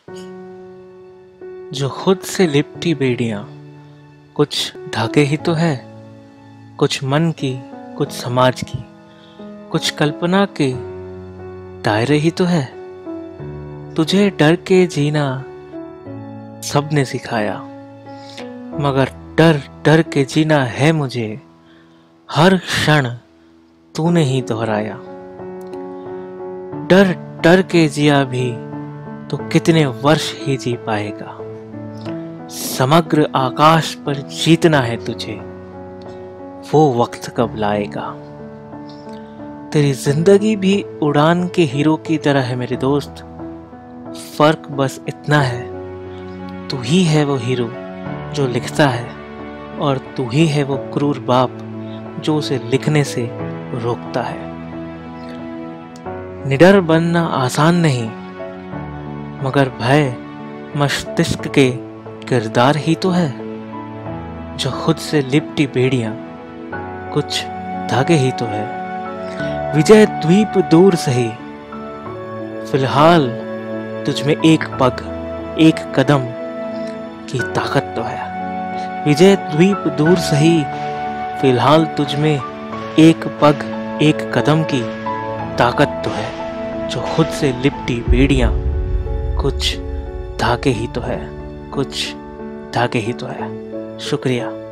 जो खुद से लिपटी बेड़ियां, कुछ धागे ही तो है, कुछ मन की, कुछ समाज की, कुछ कल्पना के दायरे ही तो है। तुझे डर के जीना सबने सिखाया, मगर डर डर के जीना है मुझे, हर क्षण तूने ही दोहराया। डर डर के जिया भी तो कितने वर्ष ही जी पाएगा, समग्र आकाश पर जीतना है तुझे, वो वक्त कब लाएगा। तेरी जिंदगी भी उड़ान के हीरो की तरह है मेरे दोस्त, फर्क बस इतना है, तू ही है वो हीरो जो लिखता है, और तू ही है वो क्रूर बाप जो उसे लिखने से रोकता है। निडर बनना आसान नहीं, मगर भय मस्तिष्क के किरदार ही तो है। जो खुद से लिपटी बेड़ियां, कुछ धागे ही तो है। विजय द्वीप दूर सही, फिलहाल तुझमें एक पग एक कदम की ताकत तो है। विजय द्वीप दूर सही, फिलहाल तुझमें एक पग एक कदम की ताकत तो है। जो खुद से लिपटी बेड़ियां, कुछ धागे ही तो है, कुछ धागे ही तो है। शुक्रिया।